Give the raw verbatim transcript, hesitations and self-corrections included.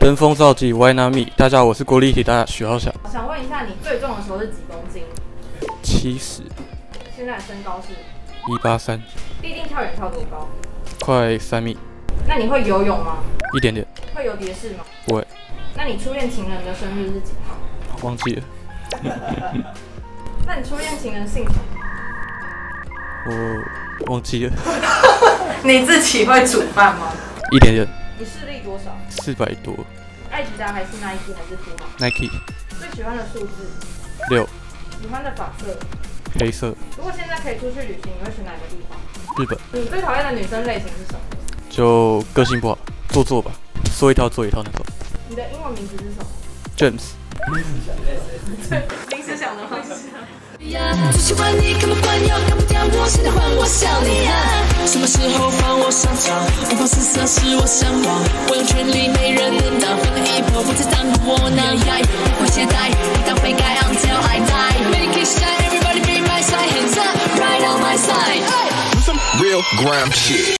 登峰造极 ，Why not me？ 大家好，我是国立体大许浩翔。 想问一下，你最重的时候是几公斤？ 七十。 现在的身高是？ 一八三。 第一定跳远跳多高？ 快三米。 那你会游泳吗？ 一点点。 会游蝶式吗？ 不会。 那你初恋情人的生日是几号？ 忘记了。 那你初恋情人姓什么？ 我忘记了。 你自己会煮饭吗？ 一点点。 你视力多少？ 四百多。 艾迪达还是 Nike 还是 Puma？ Nike。 最喜欢的数字？ 六。 喜欢的发色？ 黑色。 如果现在可以出去旅行，你会选哪个地方？ 日本。 你最讨厌的女生类型是什么？ 就个性不好，做作吧，说一套做一套那种。 你的英文名字是什么 ？James。 临时想的吗？ 最喜欢你，根本换药干不掉我，现在换我想你啊！什么时候换我上场？无法施舍是我向往，我有权利没人能挡，翻了一波不再当个窝囊，不会懈怠，一旦悔改 until I die。Make it shine, everybody be my side, hands up, right on my side. Some real grime shit.